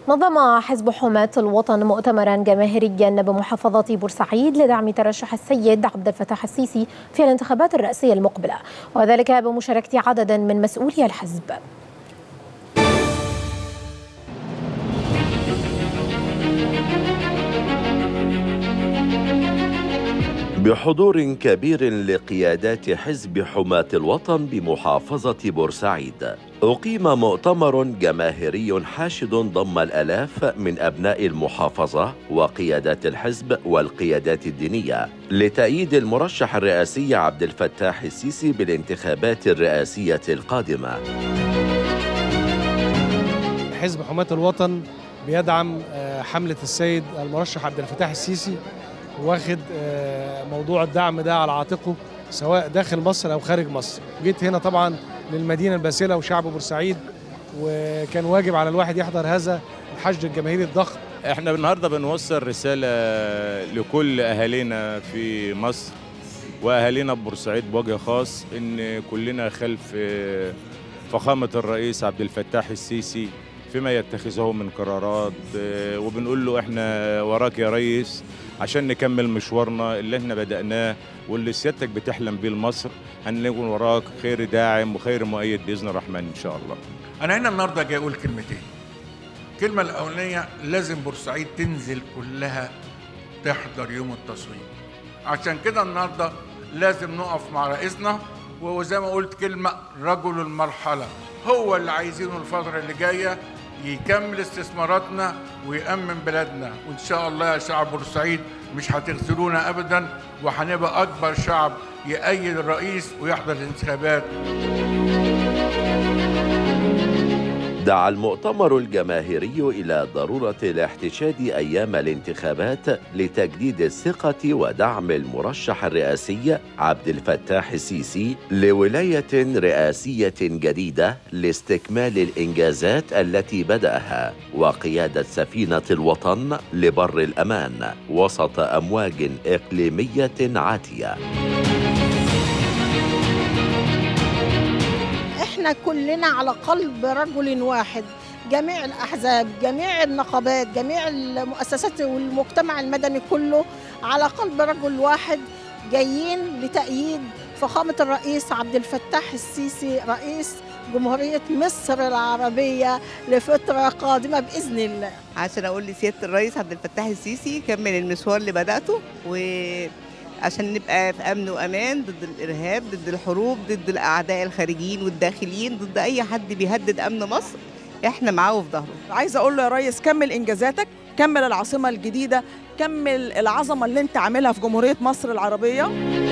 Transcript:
نظم حزب حماة الوطن مؤتمرا جماهيريا بمحافظة بورسعيد لدعم ترشح السيد عبد الفتاح السيسي في الانتخابات الرئاسية المقبلة، وذلك بمشاركة عدد من مسؤولي الحزب. بحضور كبير لقيادات حزب حماة الوطن بمحافظة بورسعيد، أقيم مؤتمر جماهيري حاشد ضم الآلاف من أبناء المحافظة وقيادات الحزب والقيادات الدينية لتأييد المرشح الرئاسي عبد الفتاح السيسي بالانتخابات الرئاسية القادمة. حزب حماة الوطن بيدعم حملة السيد المرشح عبد الفتاح السيسي، واخد موضوع الدعم ده على عاتقه سواء داخل مصر أو خارج مصر. جيت هنا طبعا للمدينة الباسلة وشعب بورسعيد، وكان واجب على الواحد يحضر هذا الحشد الجماهيري الضخم. احنا النهارده بنوصل رسالة لكل أهالينا في مصر وأهالينا ببورسعيد بوجه خاص، إن كلنا خلف فخامة الرئيس عبد الفتاح السيسي فيما يتخذه من قرارات، وبنقول له احنا وراك يا ريس عشان نكمل مشوارنا اللي احنا بدأناه واللي سيادتك بتحلم بيه لمصر. هنكون وراك خير داعم وخير مؤيد بإذن الرحمن إن شاء الله. أنا هنا النهارده جاي أقول كلمتين. الكلمة الأولانية، لازم بورسعيد تنزل كلها تحضر يوم التصويت. عشان كده النهارده لازم نقف مع رئيسنا، وزي ما قلت كلمة رجل المرحلة، هو اللي عايزينه الفترة اللي جاية يكمل استثماراتنا ويأمن بلادنا. وإن شاء الله يا شعب بورسعيد مش هتخسرونا أبدا، وهنبقى أكبر شعب يأيد الرئيس ويحضر الانتخابات. دعا المؤتمر الجماهيري إلى ضرورة الاحتشاد أيام الانتخابات لتجديد الثقة ودعم المرشح الرئاسي عبد الفتاح السيسي لولاية رئاسية جديدة لاستكمال الإنجازات التي بدأها وقيادة سفينة الوطن لبر الأمان وسط أمواج إقليمية عاتية. احنا كلنا على قلب رجل واحد، جميع الأحزاب، جميع النقابات، جميع المؤسسات والمجتمع المدني كله على قلب رجل واحد، جايين لتأييد فخامة الرئيس عبد الفتاح السيسي رئيس جمهورية مصر العربية لفترة قادمة بإذن الله. عشان أقول لسيادة الرئيس عبد الفتاح السيسي كمل المشوار اللي بدأته، عشان نبقى في أمن وأمان ضد الإرهاب، ضد الحروب، ضد الأعداء الخارجيين والداخليين، ضد أي حد بيهدد أمن مصر. إحنا معاه وفي ظهره. عايزة أقول له يا ريس كمل إنجازاتك، كمل العاصمة الجديدة، كمل العظمة اللي أنت عاملها في جمهورية مصر العربية.